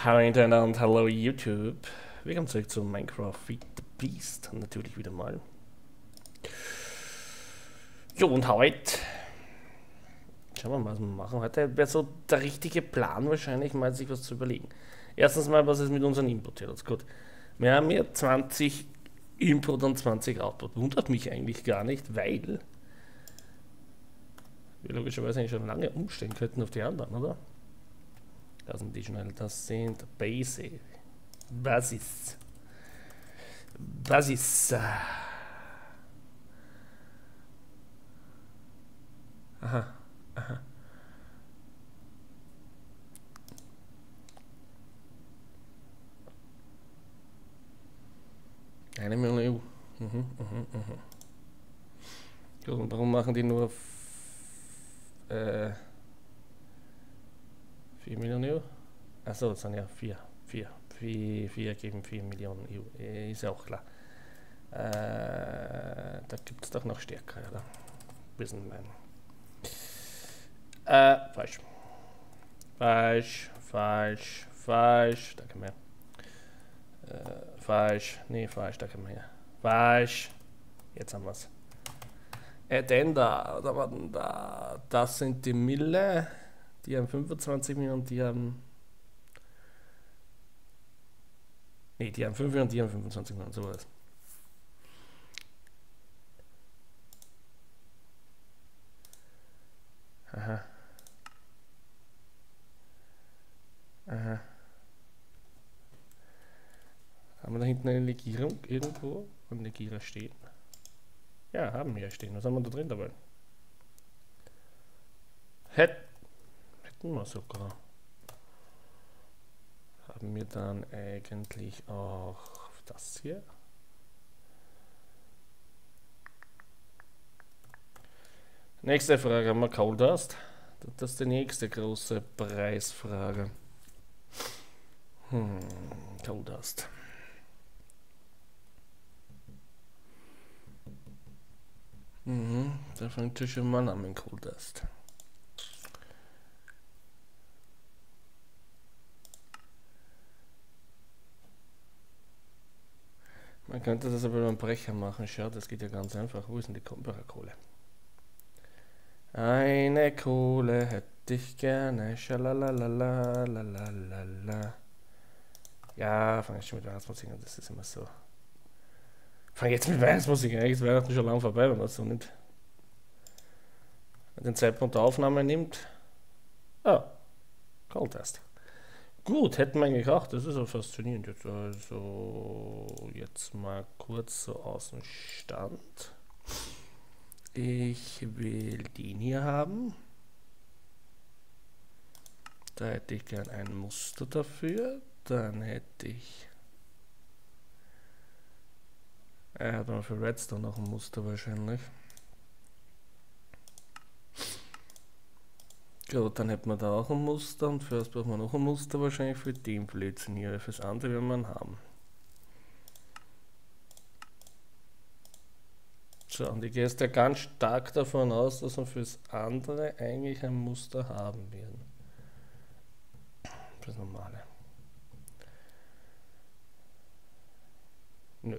Hallo Internet und hallo YouTube. Willkommen zurück zu Minecraft Feed the Beast. Natürlich wieder mal. Jo, und heute schauen wir mal, was wir machen. Heute wäre so der richtige Plan wahrscheinlich mal, sich was zu überlegen. Erstens mal, was ist mit unseren Input hier? Das ist gut. Wir haben hier 20 Input und 20 Output. Wundert mich eigentlich gar nicht, weil wir logischerweise eigentlich schon lange umstellen könnten auf die anderen, oder? Das sind die schnell. Das sind Basic. Basis. Basis. Aha. Aha. Eine Million EU. Gut, und warum machen die nur 4 Millionen EU? Achso, das sind ja 4. 4 geben 4 Millionen EU. Ist ja auch klar. Da gibt es doch noch stärker, oder? Bisschen mein. Falsch. Falsch. Danke mehr. Falsch. Nee, falsch, danke mehr. Falsch. Jetzt haben wir es. Denn da war denn da. Das sind die Mille. Die haben 25 Millionen, die haben. Ne, die haben 5 Millionen, die haben 25 Millionen, so war das. Aha. Haben wir da hinten eine Legierung irgendwo? Eine Legierer stehen? Ja, haben wir ja stehen. Was haben wir da drin dabei? Hätten wir sogar. Haben wir dann eigentlich auch das hier? Nächste Frage, haben wir Coal Dust? Das ist die nächste große Preisfrage. Coal Dust. Da fängt ja schon mal an mit Coal Dust. Man könnte das aber beim Brecher machen. Schau, das geht ja ganz einfach. Wo ist denn die Kohle? Eine Kohle hätte ich gerne. Schalalalalalalalala. Ja, fang jetzt schon mit Weihnachtsmusik an. Das ist immer so. Fang jetzt mit Weihnachtsmusik an. Eigentlich ist Weihnachten schon lange vorbei, wenn man so nicht den Zeitpunkt der Aufnahme nimmt. Ah, Coal Dust. Gut, hätten wir eigentlich auch. Das ist auch faszinierend jetzt. Also, jetzt mal kurz so aus dem Stand. Ich will den hier haben. Da hätte ich gern ein Muster dafür. Dann hätte ich. Er hat mal für Redstone noch ein Muster wahrscheinlich. Gut, dann hätten wir da auch ein Muster und für das brauchen wir noch ein Muster wahrscheinlich für den Blödsinn hier. Fürs andere werden wir einen haben. So, und ich gehe jetzt ja ganz stark davon aus, dass wir fürs andere eigentlich ein Muster haben werden. Fürs normale. Nö.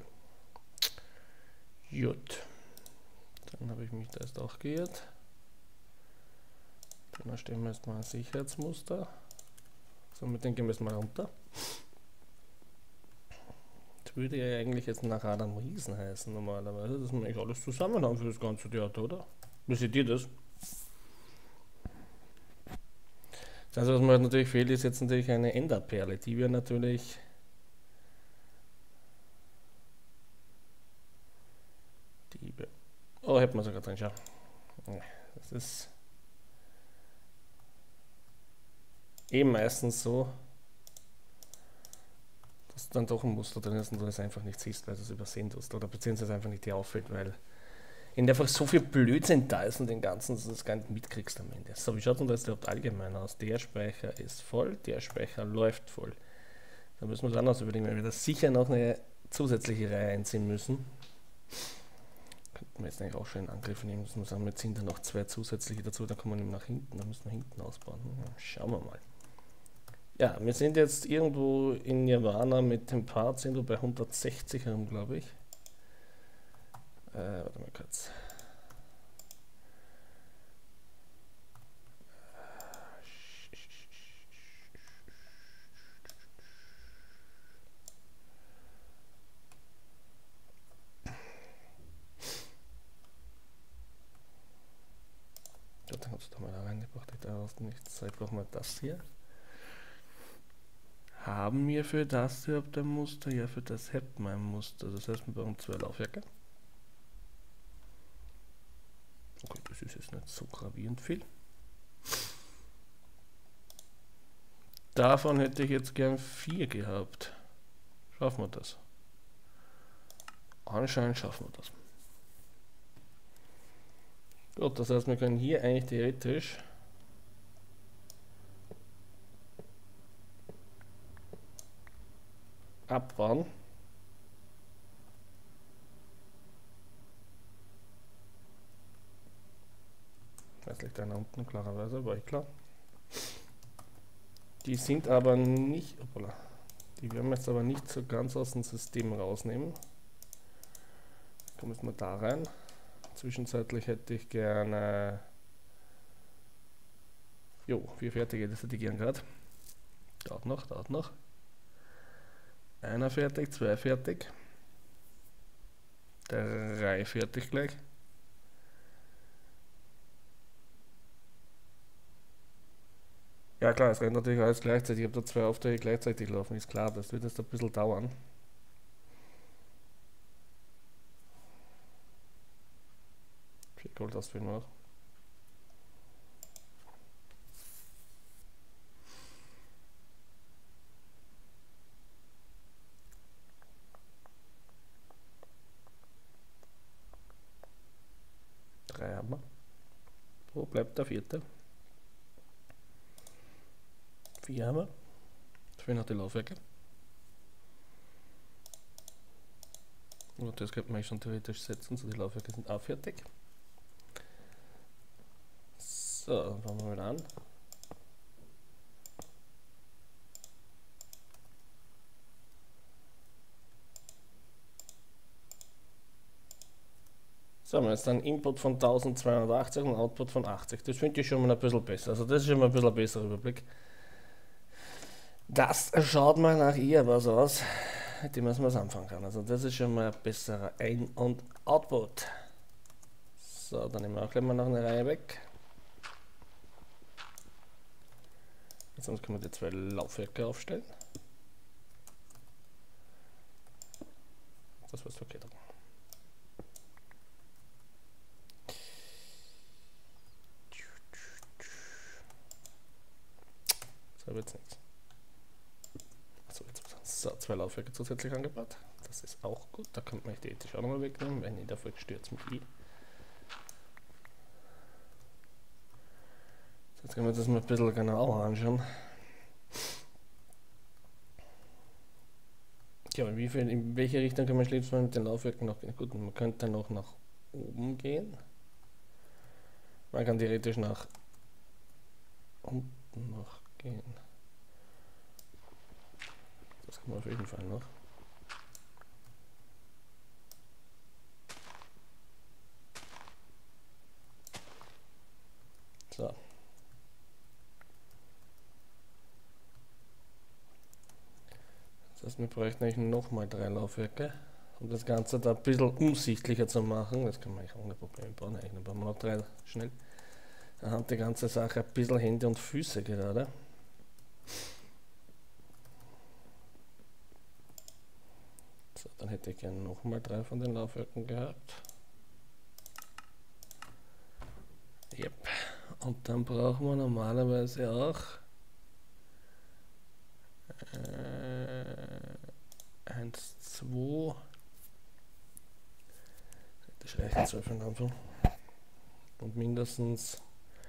Gut. Dann habe ich mich da jetzt auch geirrt. Dann erstellen wir jetzt mal ein Sicherheitsmuster. So, mit dem gehen wir jetzt mal runter. Das würde ja eigentlich jetzt nach Adam Riesen heißen normalerweise, dass wir eigentlich alles zusammen haben für das ganze Theater, oder? Wie seht ihr das? Das Einzige, was mir halt natürlich fehlt, ist jetzt natürlich eine Enderperle. Die wäre natürlich... Oh, hätten wir sogar drin, schau. Das ist... eben meistens so, dass du dann doch ein Muster drin ist und du es einfach nicht siehst, weil du es übersehen tust oder beziehungsweise einfach nicht dir auffällt, weil in der einfach so viel Blödsinn da ist und den ganzen, dass du das gar nicht mitkriegst am Ende. So, wie schaut denn das überhaupt allgemein aus? Der Speicher ist voll, der Speicher läuft voll. Da müssen wir uns anders überlegen, weil wir da sicher noch eine zusätzliche Reihe einziehen müssen. Könnten wir jetzt eigentlich auch schon in Angriff nehmen, müssen wir sagen, jetzt sind da noch 2 zusätzliche dazu, da kommen wir nach hinten, da müssen wir hinten ausbauen. Ja, schauen wir mal. Ja, wir sind jetzt irgendwo in Nirvana mit dem Part, sind wir bei 160 herum, glaube ich. Warte mal kurz. Dann hast du da mal da reingebracht, ich daraus nichts. Ich brauche mal das hier. Haben wir für das überhaupt ein Muster? Ja, für das hätten wir ein Muster. Das heißt, wir brauchen 2 Laufwerke. Okay, das ist jetzt nicht so gravierend viel. Davon hätte ich jetzt gern 4 gehabt. Schaffen wir das? Anscheinend schaffen wir das. Gut, das heißt, wir können hier eigentlich theoretisch abbauen. Das liegt einer unten, klarerweise, war ich klar. Die sind aber nicht, opala, die werden wir jetzt aber nicht so ganz aus dem System rausnehmen. Kommen wir da rein. Zwischenzeitlich hätte ich gerne 4 fertige, das hätte ich gern gerade. Dauert noch. Einer fertig, 2 fertig. 3 fertig gleich. Ja klar, es rennt natürlich alles gleichzeitig. Ich habe da 2 Aufträge gleichzeitig laufen, ist klar. Das wird jetzt ein bisschen dauern. Viel Gold ausfüllen wir auch. Drei haben wir. Wo bleibt der 4.? 4 haben wir. 4 noch die Laufwerke. Und das könnte man schon theoretisch setzen, so die Laufwerke sind auch fertig. So, dann fangen wir mal an. So, wir haben jetzt einen Input von 1280 und einen Output von 80. Das finde ich schon mal ein bisschen besser. Also das ist schon mal ein bisschen ein besserer Überblick. Das schaut mal nach eher was aus, mit dem man was anfangen kann. Also das ist schon mal ein besserer Ein- und Output. So, dann nehmen wir auch gleich mal noch eine Reihe weg. Sonst können wir die 2 Laufwerke aufstellen. Das war's verkehrt. So wird's nichts. So, 2 Laufwerke zusätzlich angebaut. Das ist auch gut. Da könnte man theoretisch auch nochmal wegnehmen, wenn in der Folge stürzt mit I. Jetzt können wir das mal ein bisschen genauer anschauen. Ja, in welche Richtung kann man schließen mit den Laufwerken noch gehen? Gut, man könnte noch nach oben gehen. Man kann theoretisch nach unten noch gehen. Das kann man auf jeden Fall noch. So. Das heißt, wir bräuchten eigentlich nochmal 3 Laufwerke, um das Ganze da ein bisschen unsichtlicher zu machen. Das kann man eigentlich ohne Probleme bauen. Eigentlich brauchen wir noch 3 schnell. Dann hat die ganze Sache ein bisschen Hände und Füße gerade. So, dann hätte ich gerne nochmal 3 von den Laufwerken gehabt. Yep. Und dann brauchen wir normalerweise auch 1, 2. Das reicht 12 für den Anfang. Und mindestens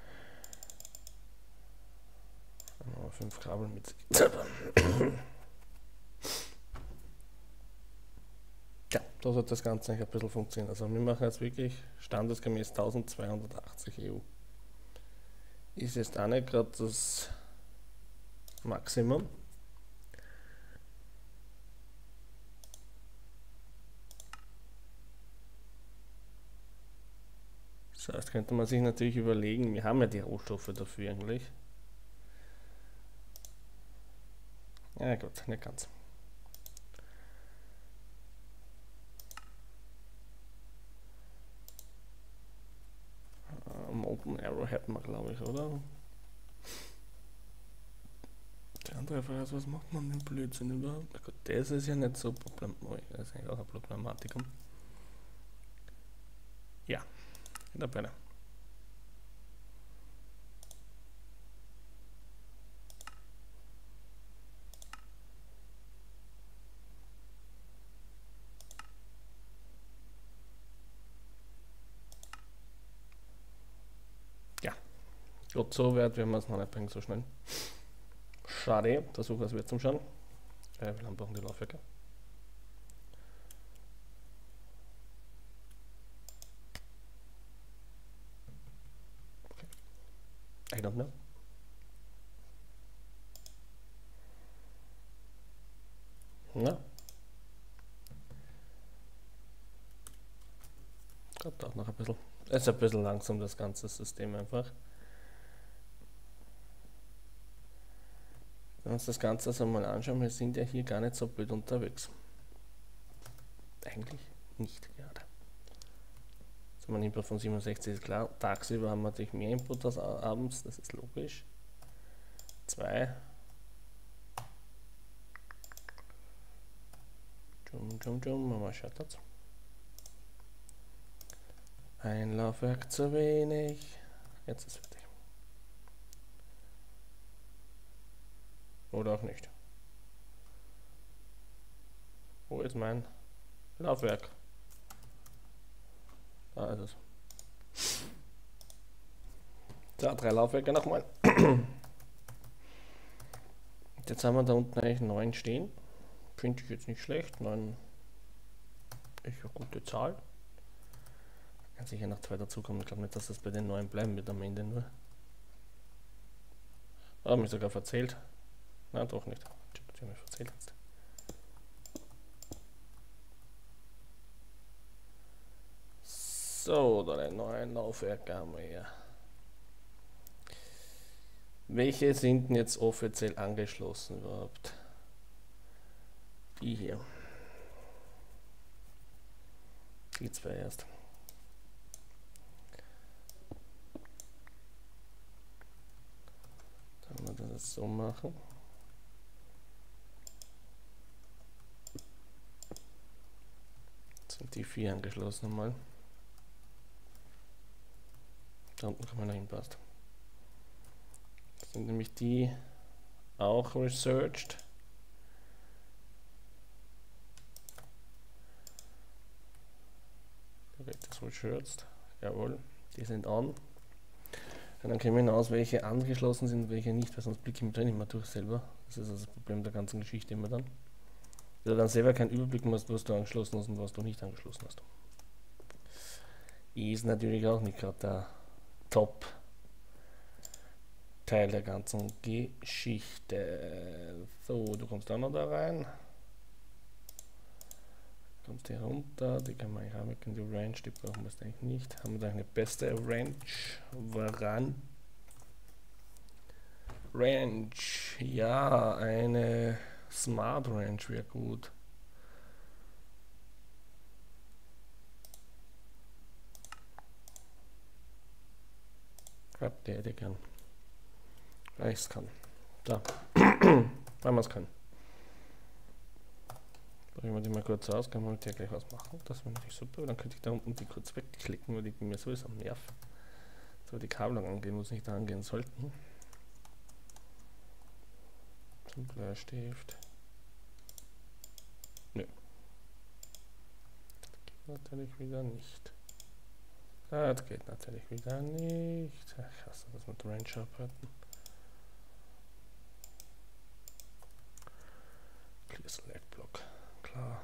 5 Kabel mit sich. Ja, da hat das Ganze ein bisschen funktionieren. Also wir machen jetzt wirklich standesgemäß 1280 EU. Ist jetzt auch nicht gerade das Maximum. So, jetzt könnte man sich natürlich überlegen, wir haben ja die Rohstoffe dafür eigentlich. Ja gut, nicht ganz. Molten Arrow hätten wir, glaube ich, oder? Der andere Frage ist, was macht man mit dem Blödsinn überhaupt? Na gut, das ist ja nicht so problematisch. Das ist eigentlich auch ein Problematikum. Ja, in der Beine. Ja, gut, so weit werden wir es noch nicht bringen, so schnell. Schade, versuchen wir es wieder zum Schauen. Wie lange brauchen die Laufwerke? Okay. I don't know. Na? Gott, auch noch ein bisschen. Es ist ein bisschen langsam, das ganze System einfach. Wenn wir uns das Ganze also mal anschauen, wir sind ja hier gar nicht so blöd unterwegs. Eigentlich nicht gerade. Also mein Input von 67 ist klar. Tagsüber haben wir natürlich mehr Input als abends, das ist logisch. 2. Mama scheitert. Ein Laufwerk zu wenig. Jetzt ist es fertig. Oder auch nicht. Wo ist mein Laufwerk? Da ist es. So, 3 Laufwerke nochmal. Jetzt haben wir da unten eigentlich 9 stehen. Finde ich jetzt nicht schlecht. 9 ist eine gute Zahl. Kann sicher noch 2 dazukommen. Ich glaube nicht, dass das bei den 9 bleiben wird am Ende nur. Aber mich sogar verzählt. Nein, doch nicht. Ich habe mich verzählt jetzt. So, da 9 Laufwerke haben wir hier. Welche sind denn jetzt offiziell angeschlossen überhaupt? Die hier. Die 2 erst. Dann werden wir das so machen. Jetzt sind die 4 angeschlossen nochmal. Da unten kann man noch hinpasst. Das sind nämlich die auch researched. Das researched. Jawohl, die sind on. Und dann kriegen wir hinaus, welche angeschlossen sind und welche nicht, weil sonst blicke ich mir drin immer durch selber. Das ist also das Problem der ganzen Geschichte immer dann. Weil du dann selber keinen Überblick hast, was du angeschlossen hast und was du nicht angeschlossen hast. Ist natürlich auch nicht gerade der Top-Teil der ganzen Geschichte. So, du kommst auch noch da rein. Kommst hier runter, die kann man eigentlich haben, die Range, die brauchen wir eigentlich nicht. Haben wir da eine beste Range? Woran? Range, ja, eine Smart Range wäre gut. Die hätte ich gern. Weil ich es kann. Da. Weil wir es können. Drücken wir die mal kurz aus, kann man mit der gleich was machen. Das wäre natürlich super. Dann könnte ich da unten die kurz wegklicken, weil die mir sowieso am Nerv. So, die Kabelung angehen, wo es nicht angehen sollten. Zum Bleistift. Nö. Das geht natürlich wieder nicht. Das geht natürlich wieder nicht. Ich hasse das mit Range arbeiten. Clear Select Block. Klar.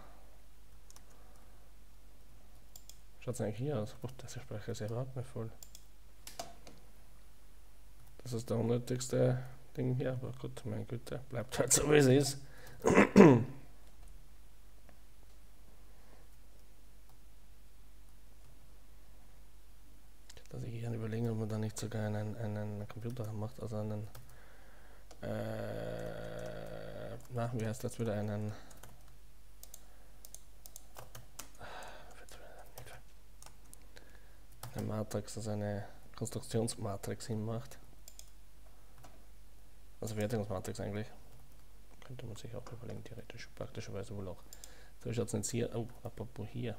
Schaut es eigentlich hier aus? Oh, der Speicher ist ja überhaupt nicht voll. Das ist der unnötigste Ding hier, aber gut, meine Güte, bleibt halt so wie es ist. Dass ich hier überlegen, ob man da nicht sogar einen Computer macht, also einen, na, wie heißt das wieder, eine Matrix, also eine Konstruktionsmatrix hinmacht. Also Wertungsmatrix eigentlich. Könnte man sich auch überlegen, theoretisch, praktischerweise wohl auch. So schaut es jetzt hier, oh, apropos hier.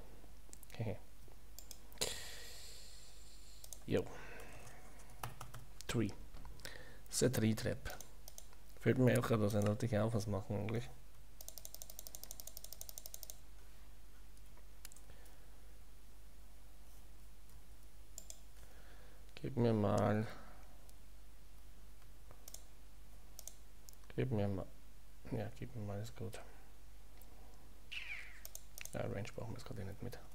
Jo. Tree. Das ist ein Tree-Trap. Fällt mir auch gerade, dass ich auch was machen eigentlich. Gib mir mal, ja, gib mir mal, ist gut. Ja, Range brauchen wir jetzt gerade nicht mit.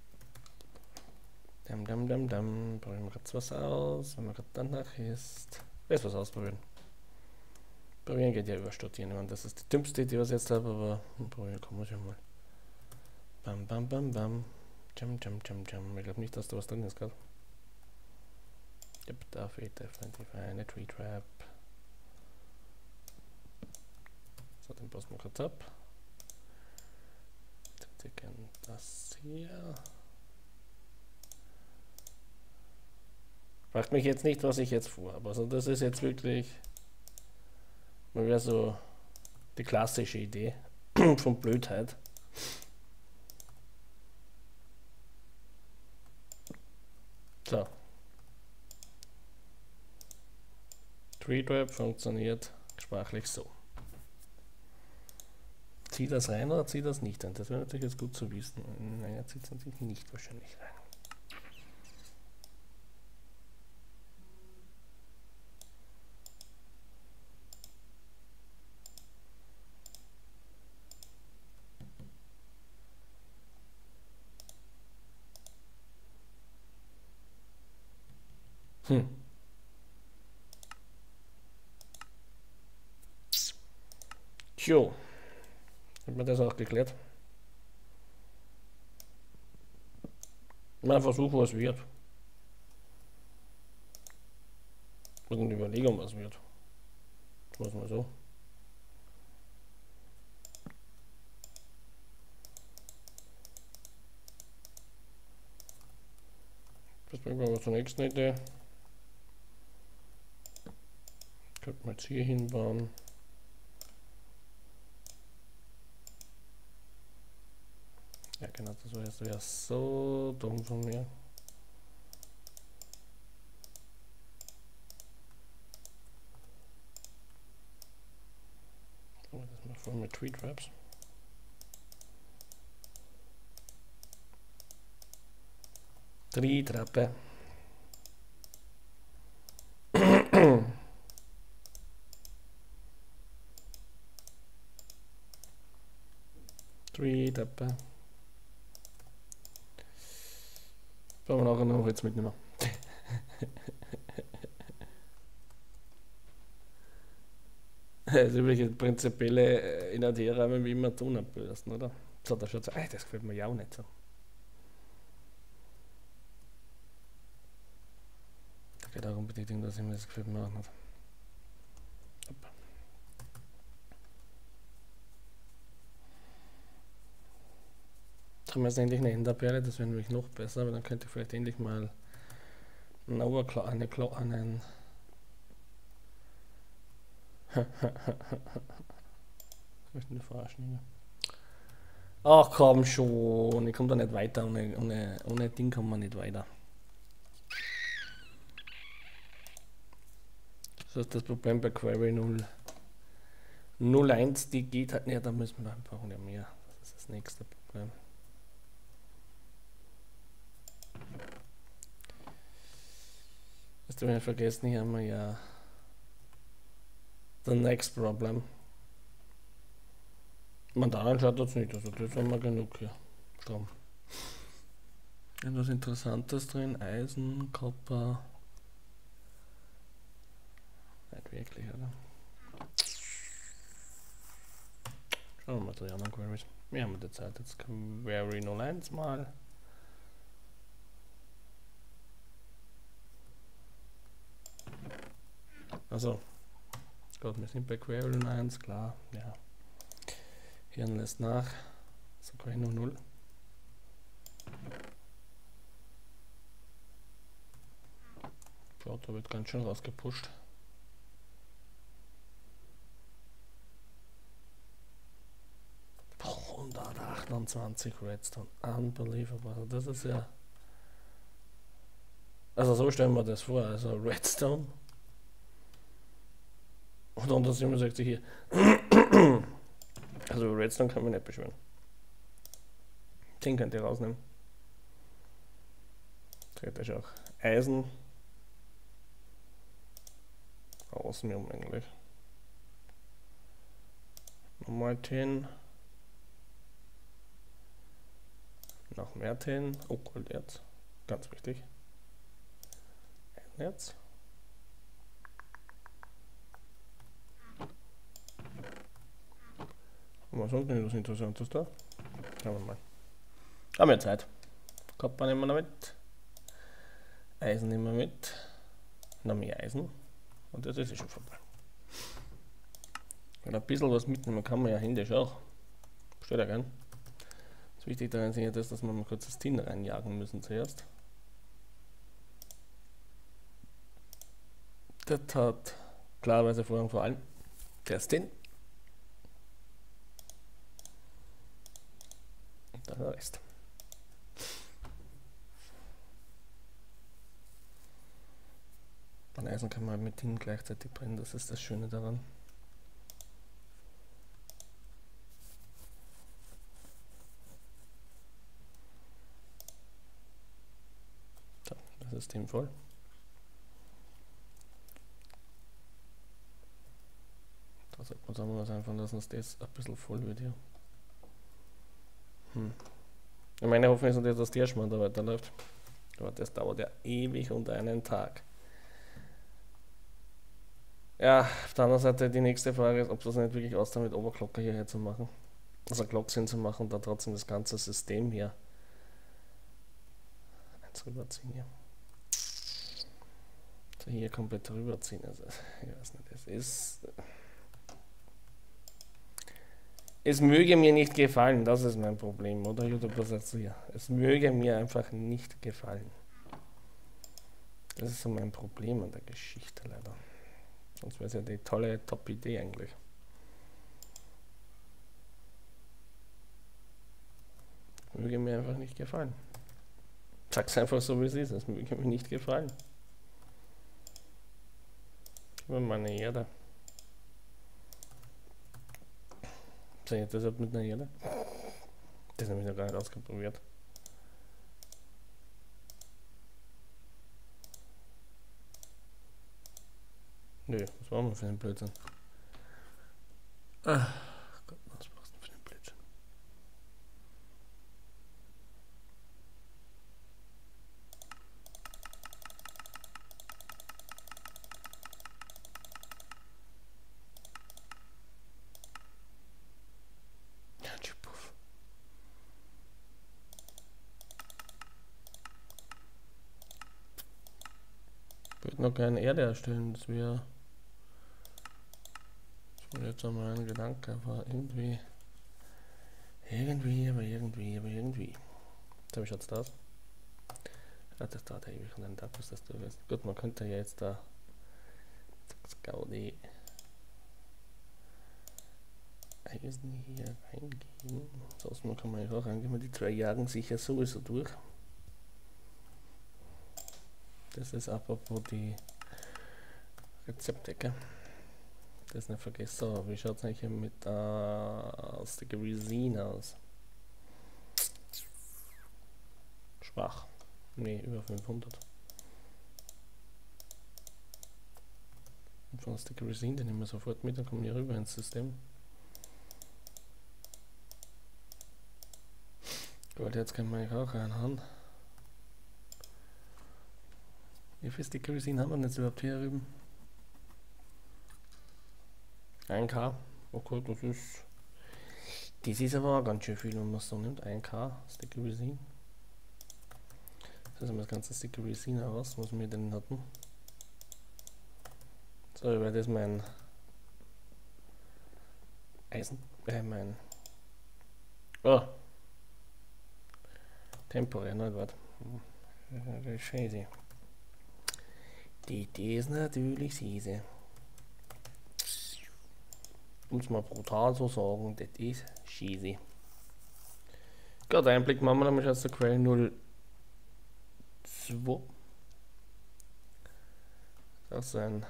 Probieren wir gerade was aus, wenn man gerade danach ist. Jetzt was ausprobieren. Probieren geht ja über Studieren. Ich meine, das ist die dümmste Idee, was ich jetzt habe, aber probieren kann man schon mal. Bam, bam, bam, bam. Jam. Ich glaube nicht, dass da was drin ist gerade. Yep, da fehlt definitiv eine Tree Trap. So, den passen wir kurz ab. Das hier. Fragt mich jetzt nicht, was ich jetzt vorhabe. Also das ist jetzt wirklich mal wieder so die klassische Idee von Blödheit. So. Tree Trap funktioniert sprachlich so. Zieh das rein oder zieh das nicht rein? Das wäre natürlich jetzt gut zu wissen. Nein, er zieht es natürlich nicht wahrscheinlich rein. Jo. Hat man das auch geklärt? Mal versuchen, was wird. Und überlegen, was wird. Was mal so. Das bringt mir aber zur nächsten Idee. Könnte man jetzt hier hinbauen. Ja genau, das wäre so dumm von mir. Aber das mal voll mit Tree Traps. Tree Trappe. Tree Trappe. Brauchen wir nachher noch jetzt mitnehmen. Das übliche prinzipielle in der D-Rahmen wie immer tun abbürsten, oder? So, da schaut so, das gefällt mir ja auch nicht so. Da geht auch unbedingt, dass ich mir das gefällt mir auch nicht. Hopp. Jetzt haben wir jetzt endlich eine Enderperle, das wäre nämlich noch besser, aber dann könnte ich vielleicht endlich mal einen ich möchte nicht verarschen. Ach komm schon, ich komme da nicht weiter, ohne Ding kommt man nicht weiter. Das ist das Problem bei Query 0.1, die geht halt nicht, da müssen wir brauchen ja mehr. Das ist das nächste Problem. Hast du mir vergessen, hier haben wir ja the next problem. Man da anschaut das nicht, also das haben wir genug hier. Strom. Etwas Interessantes drin, Eisen, Kupfer. Nicht wirklich, oder? Schauen wir mal zu den anderen Queries. Wir haben die Zeit. Jetzt Query 01 mal. Also, Gott, wir sind bei Query 01, klar, ja. Hirn lässt nach. So Query 00. Schaut, da wird ganz schön rausgepusht. Boah, 128 Redstone. Unbelievable. Das ist ja. Also so stellen wir das vor. Also Redstone. Und 167 hier. Also Redstone kann man nicht beschwören. Den könnt ihr rausnehmen. Theoretisch auch Eisen. Außen eigentlich. Nochmal 10. Noch mehr 10. Oh, Golderz. Ganz wichtig. Eisenerz. Und was sonst nicht was Interessantes da? Schauen wir mal. Haben wir Zeit. Kopper nehmen wir noch mit. Eisen nehmen wir mit. Noch mehr Eisen. Und das ist schon vorbei. Und ein bisschen was mitnehmen kann man ja händisch auch. Steht ja gern. Das Wichtige daran ist ja das, dass wir mal kurz das Tin reinjagen müssen zuerst. Das hat klarerweise Vorrang vor allem. Der ist Tin. Und dann der Rest. Beim Eisen kann man mit Tin gleichzeitig brennen, das ist das Schöne daran. So, das ist Tin voll. Da sollte man sagen, was einfach lassen, dass das ein bisschen voll wird hier. Meine Hoffnung ist natürlich, dass der Schmarrn da weiterläuft. Aber das dauert ja ewig und einen Tag. Ja, auf der anderen Seite die nächste Frage ist, ob das nicht wirklich aussieht, mit Overclocker hierher zu machen. Also Clock-Sinn zu machen und dann trotzdem das ganze System hier eins rüberziehen hier. So hier komplett rüberziehen. Also, ich weiß nicht, es ist. Es möge mir nicht gefallen, das ist mein Problem, oder? YouTuber sagt so, ja, es möge mir einfach nicht gefallen. Das ist so mein Problem an der Geschichte leider. Sonst wäre es ja die tolle Top-Idee eigentlich. Es möge mir einfach nicht gefallen. Sag's einfach so, wie es ist, es möge mir nicht gefallen. Über meine Erde. Sehe ich das überhaupt mit einer Erde? Das habe ich noch gar nicht ausprobiert. Nö, was war denn für ein Blödsinn? Ach Gott, was brauchst du für einen Blödsinn? Ja, Puff. Ich würde noch keine Erde erstellen, das wäre. Jetzt einmal ein Gedanke, aber irgendwie. Irgendwie. So, wie schaut's da aus? Ja, das dauert ja ewig und einen Tag, bis das durch ist. Gut, man könnte ja jetzt da. Gaudi. Eisen hier reingeben. Sonst kann man ja auch reingeben, die 2 jagen sich ja sowieso durch. Das ist apropos die Rezeptecke. Das nicht vergessen. So, wie schaut es eigentlich mit Sticky Resin aus? Schwach. Ne, über 500. Und von Sticky Resin, den nehmen wir sofort mit, dann kommen wir rüber ins System. Gut, jetzt können wir auch reinhauen. Wie viel Sticky Resin haben wir jetzt überhaupt hier drüben? 1K. Okay, das ist Das ist aber auch ganz schön viel, wenn man es so nimmt. 1K Sticky Resin. Das ist das ganze Sticky Resin aus, was wir denn hatten. So, weil das mein Eisen, mein temporär, nicht wahr? Das ist scheiße. Die ist natürlich scheiße. Um es mal brutal zu sagen, das ist scheiße. Gut, Einblick machen wir nämlich aus der Quelle 02. Das ist ein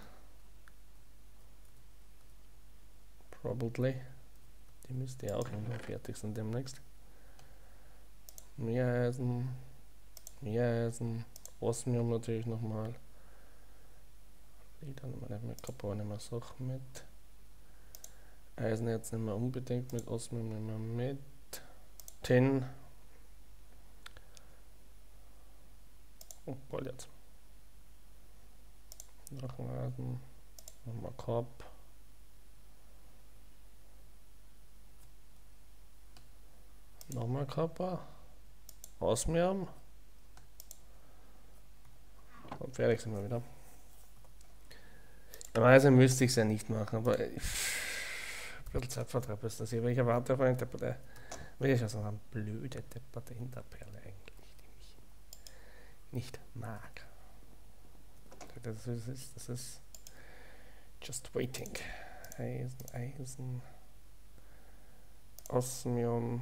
Probably. Die müsste ja auch irgendwann fertig sein demnächst. Mehr Eisen, Osmium natürlich nochmal. Dann nehmen wir nicht mehr Copper, nehmen wir Sachen mit. Eisen jetzt nicht mehr unbedingt mit, Osmium nehmen wir mit. Tin. Und bald jetzt. Noch ein Eisen, nochmal Copper. Nochmal Copper. Osmium. Und fertig sind wir wieder. Normalerweise müsste ich es ja nicht machen, aber ein bisschen Zeitvertreib ist das hier, weil ich erwarte auf einen Depper, der wirklich also eine blöde depperte Hinterperle eigentlich, die mich nicht mag. Das ist just waiting. Eisen, Osmium,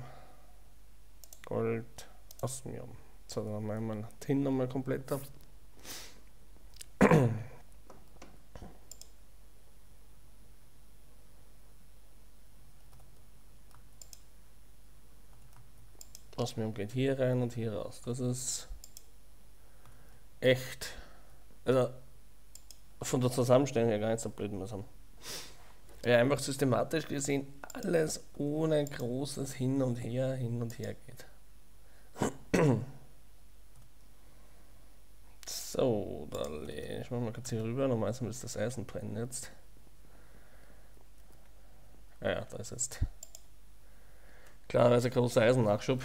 Gold, Osmium. So, dann machen wir Tin nochmal komplett ab. Osmium geht hier rein und hier raus. Das ist echt, also von der Zusammenstellung her gar nicht so blöd was haben. Ja, einfach systematisch gesehen alles ohne großes hin und her geht. So, ich mache mal kurz hier rüber, normalerweise müsste das Eisen brennen jetzt. Ja, da ist jetzt klarerweise großer Eisennachschub.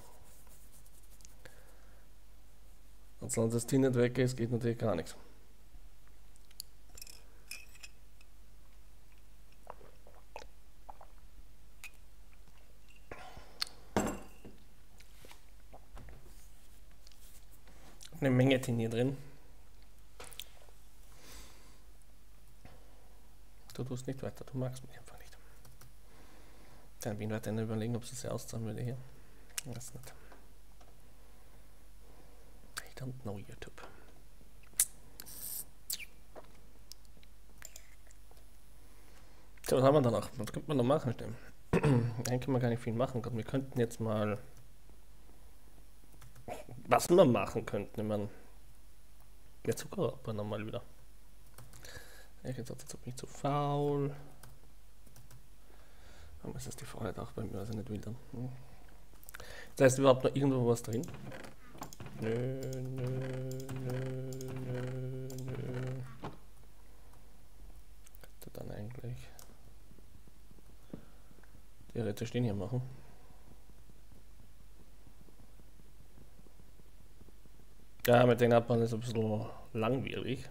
Und solange das Tin nicht weg ist, geht natürlich gar nichts. Eine Menge Tin hier drin. Du tust nicht weiter, du magst mich einfach nicht. Dann bin ich weiter überlegen, ob es ja auszahlen würde hier. Ich weiß nicht. I don't know YouTube. So, was haben wir da noch? Was könnte man noch machen? Eigentlich kann man gar nicht viel machen. Wir könnten jetzt mal. Was wir machen könnten, ich meine. Der Zuckerrauper nochmal wieder. Ich hätte gesagt, jetzt bin ich zu faul. Aber ist das die Faulheit auch bei mir, also nicht will dann. Das heißt überhaupt noch irgendwo was drin? Nö. Könnte dann eigentlich theoretisch den hier machen. Ja, mit den hat man ist ein bisschen langwierig.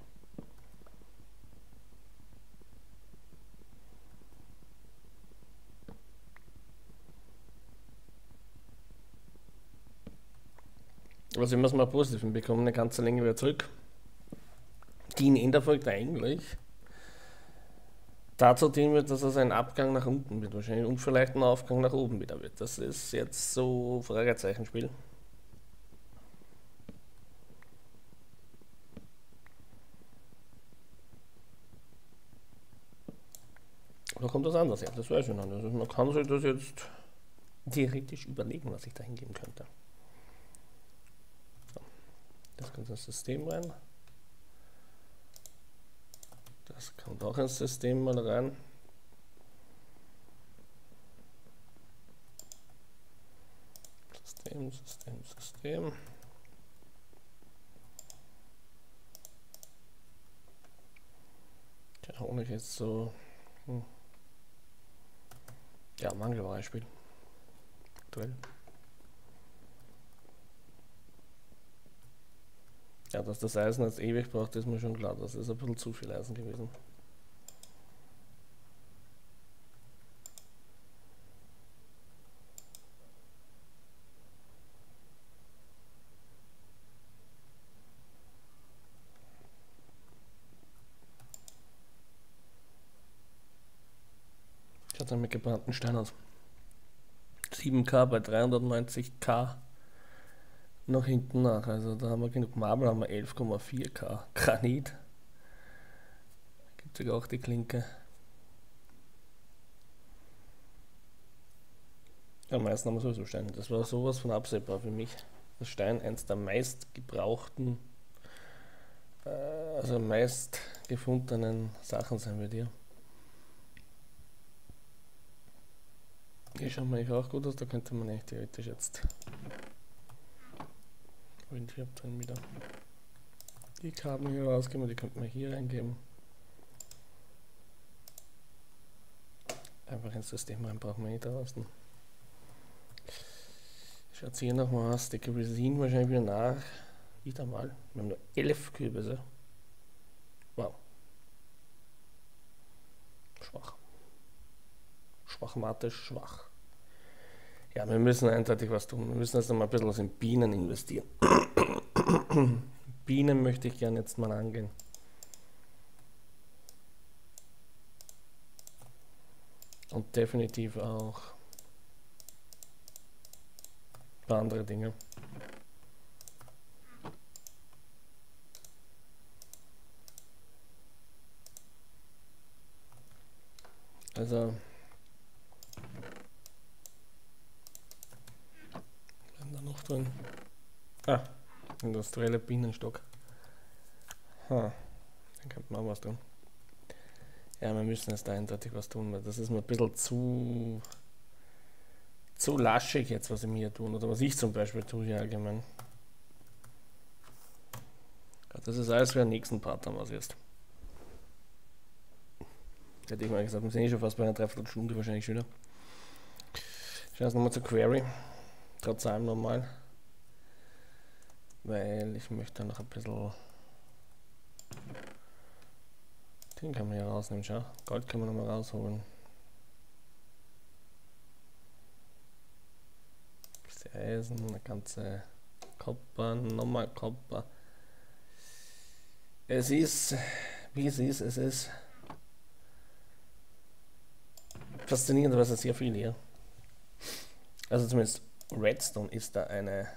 Also ich muss mal positiv bekommen, eine ganze Länge wieder zurück. Die in Ender folgt eigentlich dazu dienen wird, dass es ein Abgang nach unten wird wahrscheinlich und vielleicht ein Aufgang nach oben wieder wird. Das ist jetzt so Fragezeichenspiel. Oder kommt das anders her? Das weiß ich noch nicht. Also man kann sich das jetzt theoretisch überlegen, was ich da hingeben könnte. So. Das kommt ins System rein. Das kommt auch ins System mal rein. System. Der Honig ist so. Ja, Mangelbeispiel. aktuell. Ja, dass das Eisen jetzt ewig braucht, ist mir schon klar. Das ist ein bisschen zu viel Eisen gewesen. Schaut dann mit gebrannten Stein aus. 7K bei 390K noch hinten nach. Also da haben wir genug Marble, haben wir 11,4K. Granit. Gibt sogar auch die Klinke. Am meisten haben wir sowieso Steine. Das war sowas von absehbar für mich. Das Stein eins der meist gebrauchten, also meist gefundenen Sachen sein wird hier. Hier schaut man eigentlich auch gut aus, da könnte man echt theoretisch jetzt Windwirb drin wieder die Kabel hier rausgeben, die könnte man hier reingeben. Einfach ins System rein, brauchen wir nicht draußen. Schaut hier nochmal aus, die Resin wahrscheinlich wieder nach. Wieder mal. Wir haben nur 11 Kürbisse. Wow. Schwach. Schwachmatisch schwach. Ja, wir müssen eindeutig was tun. Wir müssen jetzt noch mal ein bisschen was in Bienen investieren. Bienen möchte ich gerne jetzt mal angehen. Und definitiv auch ein paar andere Dinge. Also bleiben da noch drin. Ah, industrielle Bienenstock. Ha, dann könnte man auch was tun. Ja, wir müssen jetzt eindeutig was tun, weil das ist mir ein bisschen zu laschig jetzt, was wir hier tun, oder was ich zum Beispiel tue hier allgemein. Das ist alles für den nächsten Part dann was jetzt. Hätte ich mal gesagt, wir sind eh schon fast bei einer Dreiviertelstunde wahrscheinlich schon wieder. Ich schaue jetzt nochmal zur Query, trotz allem nochmal, weil ich möchte noch ein bisschen, den kann man hier rausnehmen, schau, Gold kann man nochmal rausholen. Eisen, eine ganze Kupfer, nochmal Kupfer. Es ist, wie es ist faszinierend, aber es ist sehr viel hier. Also zumindest Redstone ist da eine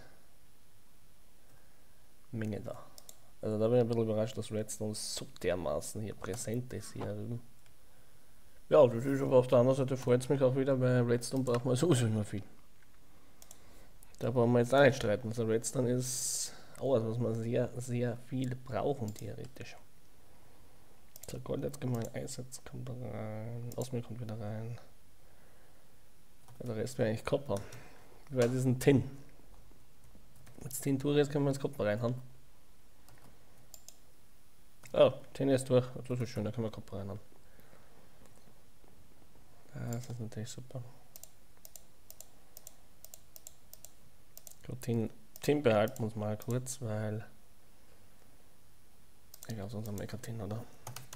Menge da. Also da bin ich ein bisschen überrascht, dass Redstone so dermaßen hier präsent ist hier drüben. Ja, das ist aber auf der anderen Seite freut es mich auch wieder, weil Redstone braucht man sowieso immer viel. Da brauchen wir jetzt auch nicht streiten. Also Redstone ist auch was man sehr viel brauchen theoretisch. So, Gold jetzt gemein, Eis jetzt kommt da rein, Osmio kommt wieder rein. Der Rest wäre eigentlich Copper. Wie weit ist ein Tin? Jetzt Tin-Tour, jetzt können wir ins Copper reinhauen. Oh, Tin ist durch. Das ist schön, da können wir Copper reinhauen. Das ist natürlich super. Gut, Tin behalten wir uns mal kurz, weil ich glaube, sonst haben wir kein Tin, oder?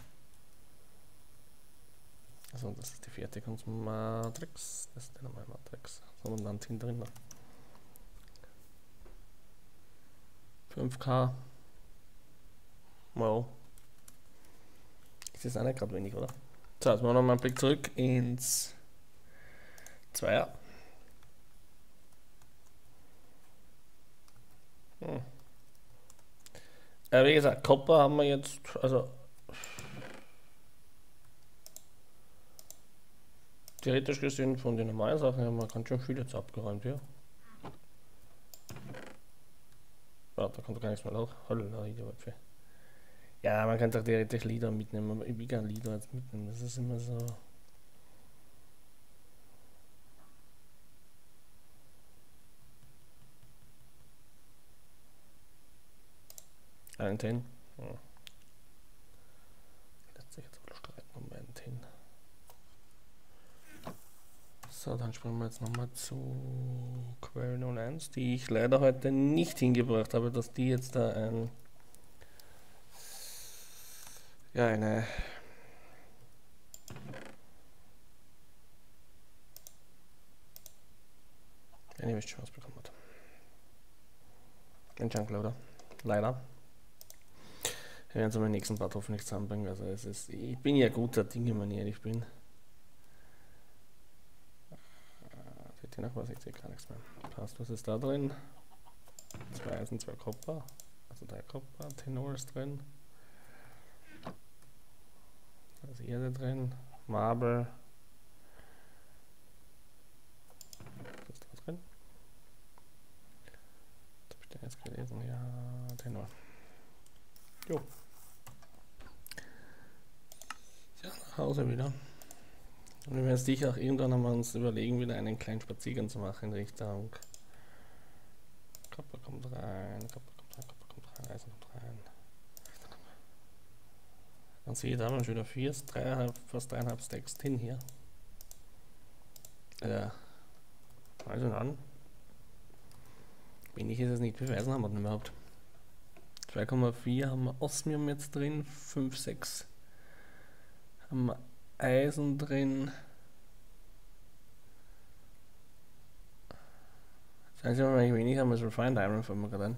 Also das ist die Fertigungsmatrix. Das ist die normale Matrix. So, und dann Tin drin. 5K. Wow. Das ist auch nicht gerade wenig, oder? So, jetzt machen wir nochmal einen Blick zurück ins Zweier. Wie gesagt, Copper haben wir jetzt, also theoretisch gesehen von den normalen Sachen haben wir ganz schön viel jetzt abgeräumt, ja. Ja, da kommt gar nichts mehr nach. Ja, man kann doch theoretisch Lieder mitnehmen, aber ich will gerne Lieder jetzt mitnehmen, das ist immer so. Einen Tin. Ja. Lässt sich jetzt wohl streiten um einen Tin. So, dann springen wir jetzt nochmal zu Query 01, die ich leider heute nicht hingebracht habe, dass die jetzt da eine Chance bekommen hat. Ein Junkloader. Leider. Wir werden es am nächsten Part hoffentlich zusammenbringen. Also ich bin ja guter Dinge, wenn ich ehrlich bin. Seht ihr noch was? Ich sehe gar nichts mehr. Passt, was ist da drin? 2 Eisen, 2 Kupfer. Also 3 Kupfer, Tenor ist drin. Da ist Erde drin. Marble. Was ist da drin? Was habe ich denn jetzt gelesen? Ja, Tenor. Jo. Ja, nach Hause wieder. Und wir werden sicher auch irgendwann einmal uns überlegen, wieder einen kleinen Spaziergang zu machen in Richtung Kupfer kommt rein, Kupfer kommt rein, Eisen kommt rein. Dann sehe ich da schon wieder 4, fast 3,5 Stacks hin hier. Also dann. Wenig ist es nicht beweisen, haben wir denn überhaupt. 2,4 haben wir Osmium jetzt drin, 5, 6 haben wir Eisen drin. Das heißt, wenn wir wenig haben, ist Refined Iron von mir gerade.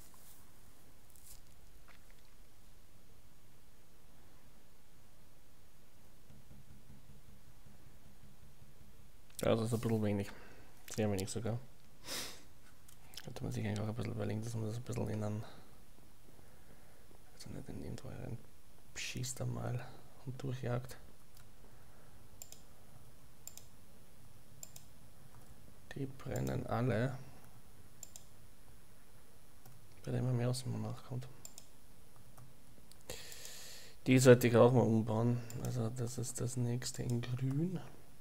Ja, das ist ein bisschen wenig. Sehr wenig sogar. Könnte man sich eigentlich auch ein bisschen überlegen, dass man das ein bisschen in einen. Also nicht in irgendwo rein schießt einmal und durchjagt. Die brennen alle. Bei dem immer mehr aus dem nachkommt. Die sollte ich auch mal umbauen. Also das ist das nächste in grün.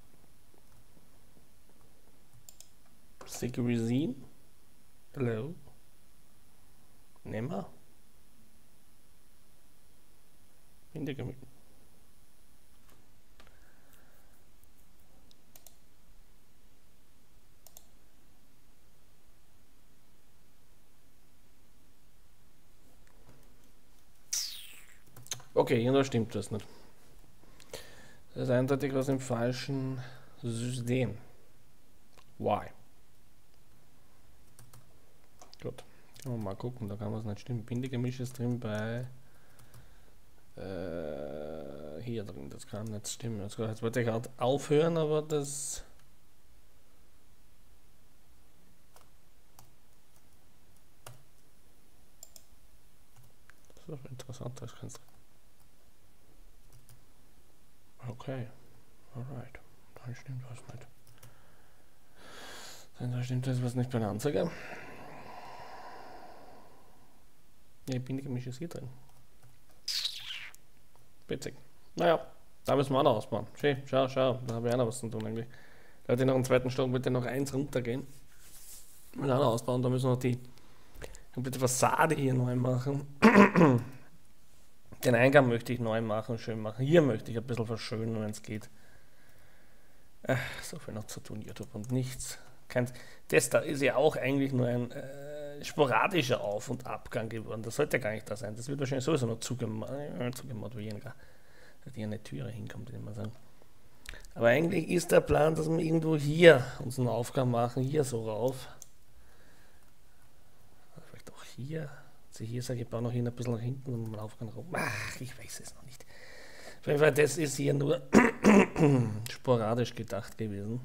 Sigrizin. Hello. Nehmen wir. Hintergrund. Okay, hier stimmt das nicht. Das ist eindeutig was im falschen System. Why? Gut. Mal gucken, da kann man es nicht stimmen. Bindegemisch ist drin bei hier drin, das kann nicht stimmen. Jetzt wollte ich halt aufhören, aber das ist doch interessant, das kannst du. Okay, alright. Dann stimmt was nicht. Dann stimmt das was nicht bei der Anzeige. Ja, Bindegemisch ist hier drin. Witzig. Naja, da müssen wir auch noch ausbauen. Schau, da habe ich auch noch was zu tun eigentlich. Da hat noch einen zweiten Stock, bitte noch 1 runtergehen. Und auch noch ausbauen, da müssen wir noch die komplette Fassade hier neu machen. Den Eingang möchte ich neu machen, schön machen. Hier möchte ich ein bisschen verschönern, wenn es geht. So viel noch zu tun, YouTube und nichts. Das da ist ja auch eigentlich nur ein sporadischer Auf- und Abgang geworden. Das sollte ja gar nicht da sein. Das wird wahrscheinlich sowieso noch zugemacht weniger. Dass hier eine Türe hinkommt, würde ich mal sagen. Aber eigentlich ist der Plan, dass wir irgendwo hier uns einen Aufgang machen, hier so rauf. Vielleicht auch hier. Also hier sage ich, baue noch hier ein bisschen nach hinten und einen Aufgang rauf. Ach, ich weiß es noch nicht. Auf jeden Fall, das ist hier nur sporadisch gedacht gewesen.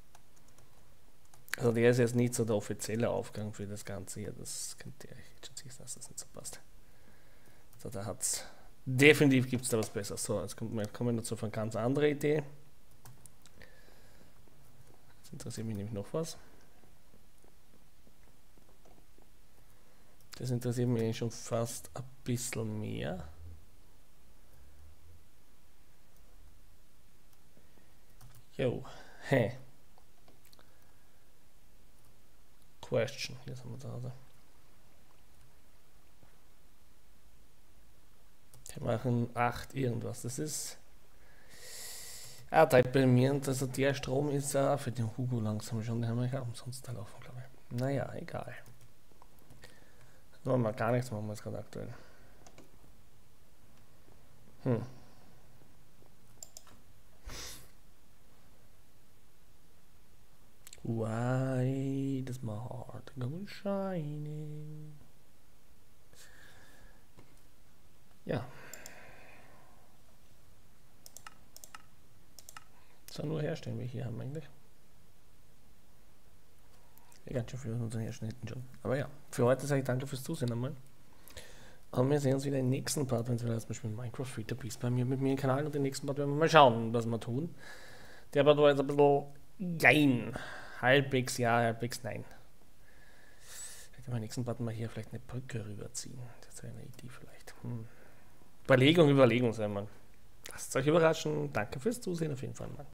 Also der ist jetzt nicht so der offizielle Aufgang für das Ganze hier. Das könnt ihr euch jetzt schon sehen, dass das nicht so passt. Also da hat's. Definitiv gibt es da was Besseres. So, jetzt kommen wir noch zu einer ganz anderen Idee. Jetzt interessiert mich nämlich noch was. Das interessiert mich eigentlich schon fast ein bisschen mehr. Jo, hey. Question, hier sind wir da. Wir machen 8 irgendwas. Das ist Ah, da bei mir, also der Strom ist für den Hugo langsam schon, den haben wir ja umsonst da laufen, glaube ich. Naja, egal. Nur mal gar nichts machen wir jetzt gerade aktuell. Why does my heart go shining? Ja. So, nur herstellen wir hier haben eigentlich. Ja, ganz schön viel von unseren Herstellern schon. Aber ja, für heute sage ich danke fürs Zusehen einmal. Und wir sehen uns wieder im nächsten Part, wenn es wieder zum Beispiel Minecraft Free to Beast bei mir mit mir im Kanal, und den nächsten Part werden wir mal schauen, was wir tun. Der Part war jetzt ein bisschen jein. Halbwegs ja, halbwegs nein. Ich werde beim nächsten Part mal hier vielleicht eine Brücke rüberziehen. Das wäre eine Idee vielleicht. Überlegung, sagen wir. Lasst euch überraschen. Danke fürs Zusehen auf jeden Fall mal.